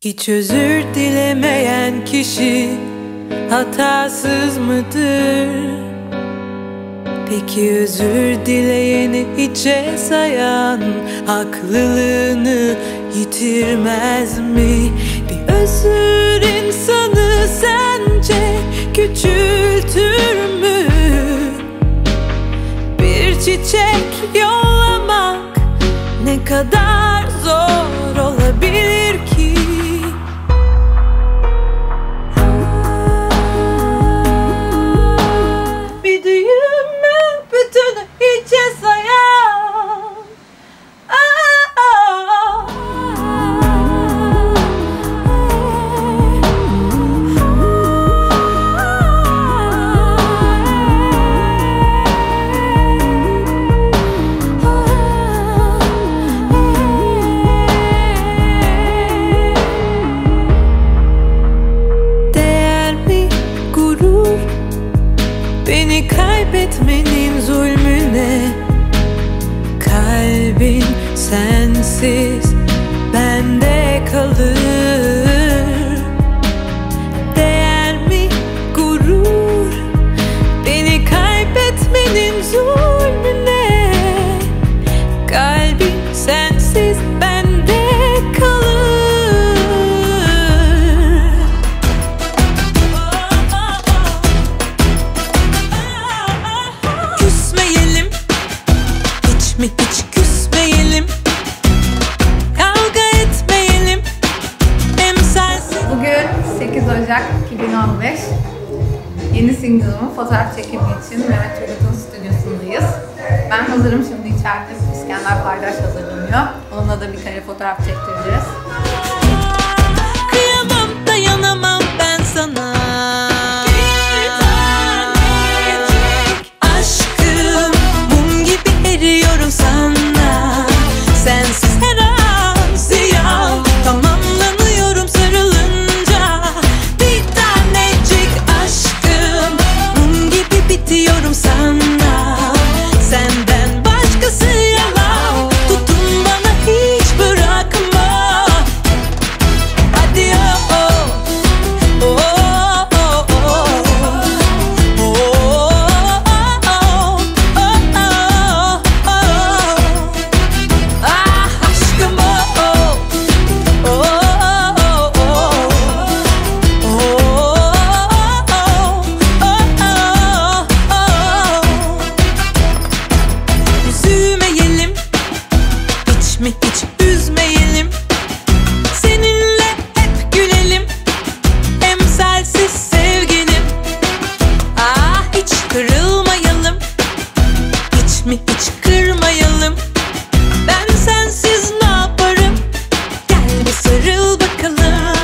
Hiç özür dilemeyen kişi hatasız mıdır? Peki özür dileyeni hiçe sayan haklılığını yitirmez mi? Bir özür insanı sence küçültür mü? Bir çiçek yollamak ne kadar zor olabilir ki? Bir düğün mü bütünü hiçe sayan? Değer mi gurur beni kaybetmenin zulmüne? Kalbin sensiz bende kalır. Değer mi gurur beni kaybetmenin zulmüne? Kalbin sensiz bende kalır. Küsmeyelim, hiç mi hiç küsmeyelim. Kavga etmeyelim, emsalsiz. Bugün 8 Ocak 2015. Yeni single'ımın fotoğraf çekimi için Mehmet Turgut'un stüdyosundayız. Ben hazırım, şimdi içeride İskender Paydaş hazırlanıyor. Onunla da bir kare fotoğraf çektireceğiz. Kıyamam, dayanamam ben sana. Bir tanecik aşkım, mum gibi eriyorum sana. Sensiz her an ziyan, tamamlanıyorum sarılınca. Bir tanecik aşkım, mum gibi bitiyorum sana. Senden başkası yalan, tutun bana hiç bırakma. Hadi oh oh, oh oh oh, oh oh oh, oh. Ah aşkım oh oh, oh oh oh, oh. Üzülmeyelim, hiç mi hiç üzmeyelim. Seninle hep gülelim, emsalsiz sevgilim. Ah hiç kırılmayalım, hiç mi hiç kırmayalım. Ben sensiz ne yaparım? Gel bir sarıl bakalım.